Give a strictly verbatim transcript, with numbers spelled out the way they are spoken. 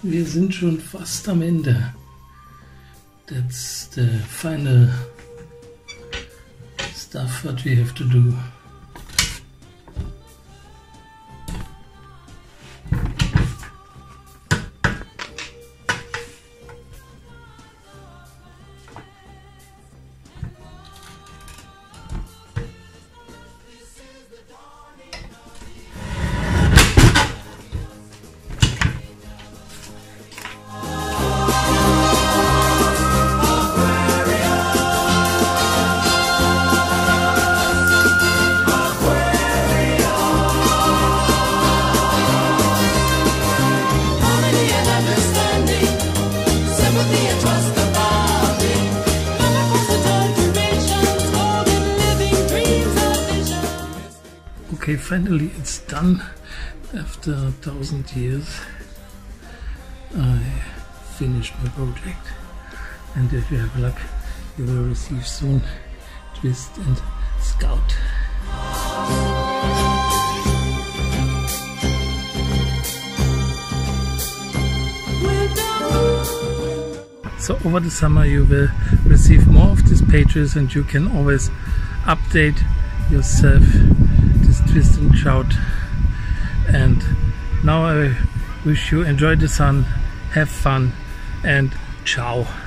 Wir sind schon fast am Ende. That's the final stuff what we have to do. Okay, finally it's done. After a thousand years I finished my project, and if you have luck you will receive soon Twist and Scout. So over the summer you will receive more of these pages, and you can always update yourself this Twist and Shout. And now I wish you enjoy the sun, have fun, and ciao.